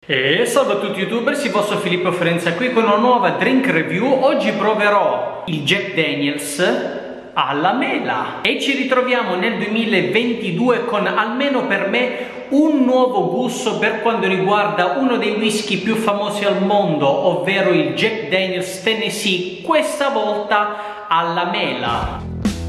E salve a tutti youtubers, il vostro Filippo Fiorenza qui con una nuova drink review. Oggi proverò il Jack Daniels alla mela e ci ritroviamo nel 2022 con, almeno per me, un nuovo gusto per quanto riguarda uno dei whisky più famosi al mondo, ovvero il Jack Daniels Tennessee, questa volta alla mela.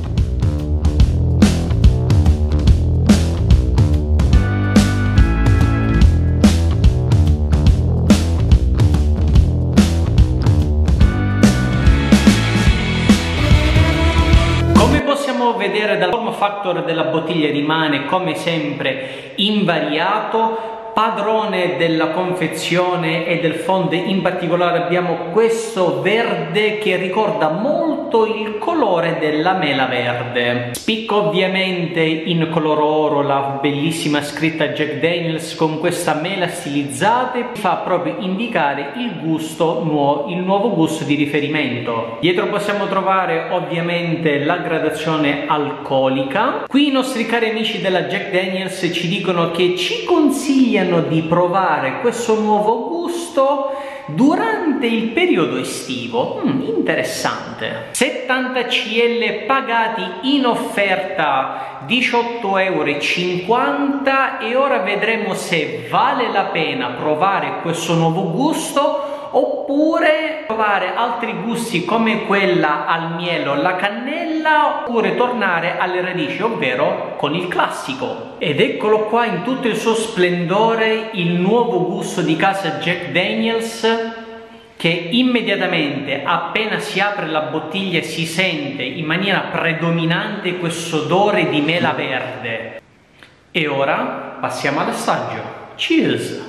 Possiamo vedere dal form factor della bottiglia rimane come sempre invariato. Padrone della confezione e del font in particolare abbiamo questo verde che ricorda molto il colore della mela verde. Spicca ovviamente in color oro la bellissima scritta Jack Daniels con questa mela stilizzata e fa proprio indicare il gusto il nuovo gusto di riferimento. Dietro possiamo trovare ovviamente la gradazione alcolica. Qui i nostri cari amici della Jack Daniels ci dicono che ci consigliano di provare questo nuovo gusto durante il periodo estivo. Interessante. 70 cl pagati in offerta 18,50 € e ora vedremo se vale la pena provare questo nuovo gusto oppure provare altri gusti come quella al miele o alla cannella, oppure tornare alle radici, ovvero con il classico. Ed eccolo qua in tutto il suo splendore, il nuovo gusto di casa Jack Daniels, che immediatamente appena si apre la bottiglia si sente in maniera predominante questo odore di mela verde. E ora passiamo all'assaggio. Cheers!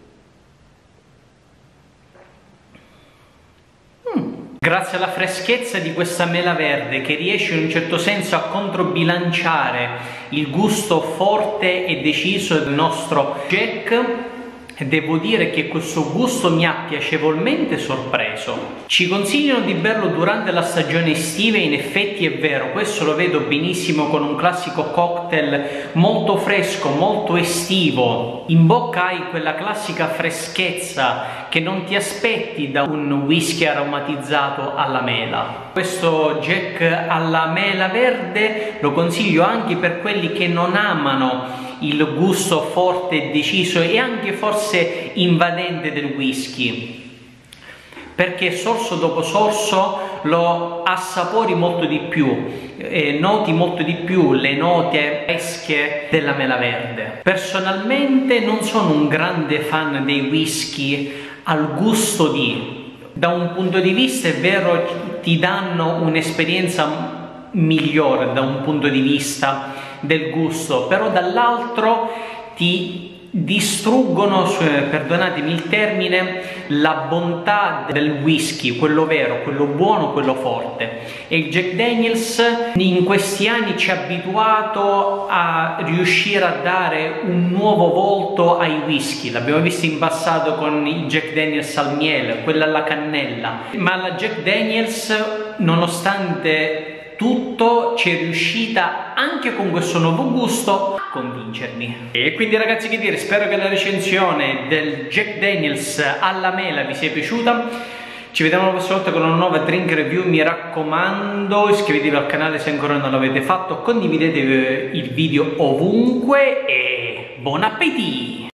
Grazie alla freschezza di questa mela verde che riesce in un certo senso a controbilanciare il gusto forte e deciso del nostro Jack, devo dire che questo gusto mi ha piacevolmente sorpreso. Ci consigliano di berlo durante la stagione estiva e in effetti è vero, questo lo vedo benissimo con un classico cocktail molto fresco, molto estivo. In bocca hai quella classica freschezza che non ti aspetti da un whisky aromatizzato alla mela. Questo Jack alla mela verde lo consiglio anche per quelli che non amano il gusto forte e deciso e anche forse invadente del whisky, perché sorso dopo sorso lo assapori molto di più, noti molto di più le note fresche della mela verde. Personalmente non sono un grande fan dei whisky al gusto di, da un punto di vista è vero ti danno un'esperienza migliore da un punto di vista del gusto, però dall'altro ti distruggono, perdonatemi il termine, la bontà del whisky, quello vero, quello buono, quello forte. E il Jack Daniels in questi anni ci ha abituato a riuscire a dare un nuovo volto ai whisky. L'abbiamo visto in passato con il Jack Daniels al miele, quello alla cannella, ma la Jack Daniels, nonostante tutto, ci è riuscita anche con questo nuovo gusto a convincermi. E quindi ragazzi, che dire, spero che la recensione del Jack Daniels alla mela vi sia piaciuta. Ci vediamo la prossima volta con una nuova drink review. Mi raccomando, iscrivetevi al canale se ancora non l'avete fatto, condividete il video ovunque e buon appetito!